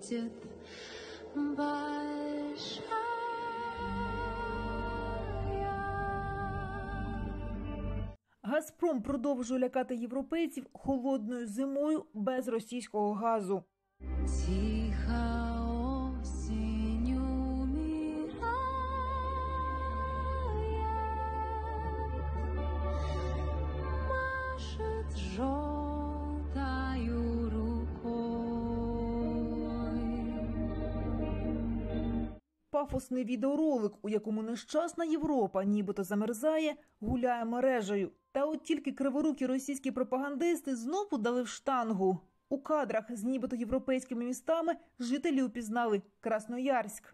будет большая. «Газпром» продовжує лякати європейців холодною зимою без російського газу. Тихо осень умирает, машет желтою рукой. Пафосний відеоролик, у якому нещасна Європа нібито замерзає, гуляє мережею. Та от тільки криворукі російські пропагандисти знову дали в штангу. У кадрах з нібито європейськими містами жителі упізнали Красноярськ.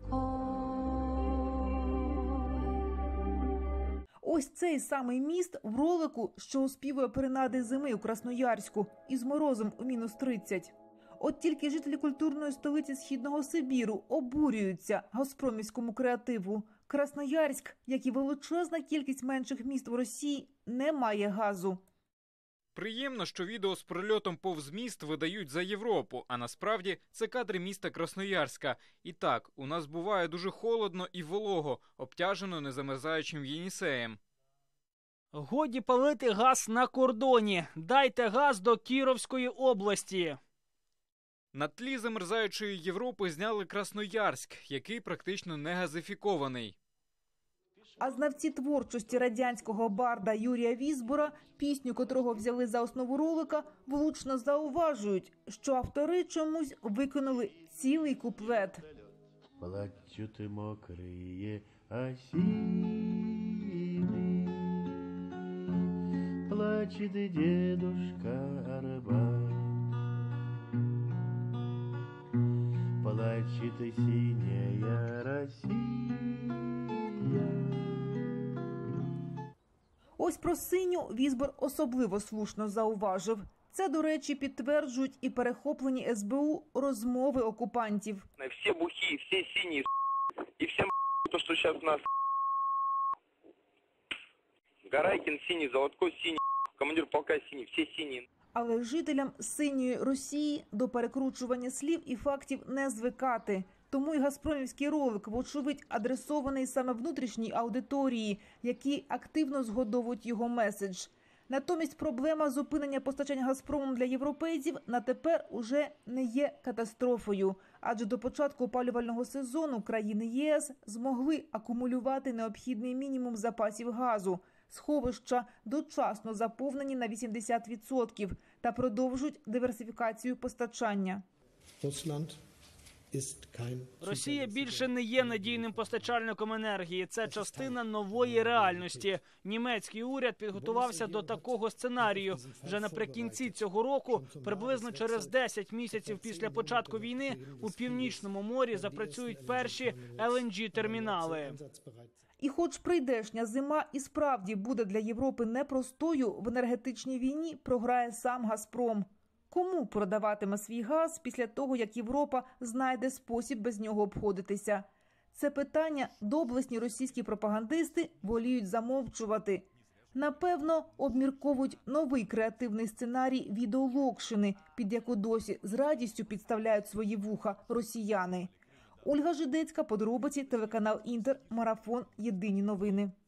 Ось цей самий міст в ролику, що оспівує принади зими у Красноярську із морозом у -30. От тільки жителі культурної столиці Східного Сибіру обурюються газпромівському креативу. Красноярськ, як і величезна кількість менших міст в Росії, не має газу. Приємно, що відео з прольотом повз міст видають за Європу, а насправді це кадри міста Красноярська. І так, у нас буває дуже холодно і волого, обтяжено незамерзаючим Єнісеєм. Годі палити газ на кордоні. Дайте газ до Кіровської області. На тлі замерзаючої Європи зняли Красноярськ, який практично не газифікований. А знавці творчості радянського барда Юрія Візбора, пісню котрого взяли за основу ролика, влучно зауважують, що автори чомусь виконали цілий куплет. Плачут мокрые осины, плачет дедушка Арбат, плачет синяя Россия. Ось про синю Візбор особливо слушно зауважив. Це, до речі, підтверджують і перехоплені СБУ розмови окупантів. Все бухие, все синие, и всем то, что сейчас у нас Гарайкин синий, Золотко синий, командир полка синий, все синие. Але жителям синьої Росії до перекручування слів і фактів не звикати. Тому й газпромівський ролик, вочевидь, адресований саме внутрішній аудиторії, які активно згодовують його меседж. Натомість проблема зупинення постачання «Газпромом» для європейців на тепер уже не є катастрофою. Адже до початку опалювального сезону країни ЄС змогли акумулювати необхідний мінімум запасів газу. Сховища дочасно заповнені на 80% та продовжують диверсифікацію постачання. Росія більше не є надійним постачальником енергії. Це частина нової реальності. Німецький уряд підготувався до такого сценарію. Вже наприкінці цього року, приблизно через 10 місяців після початку війни, у Північному морі запрацюють перші LNG-термінали. І хоч прийдешня зима і справді буде для Європи непростою, в енергетичній війні програє сам «Газпром». Кому продаватиме свій газ після того, як Європа знайде спосіб без нього обходитися? Це питання доблесні російські пропагандисти воліють замовчувати. Напевно, обмірковують новий креативний сценарій відеолокшини, під яку досі з радістю підставляють свої вуха росіяни. Ольга Жидецька, подробиці, телеканал «Інтер», Марафон, Єдині новини.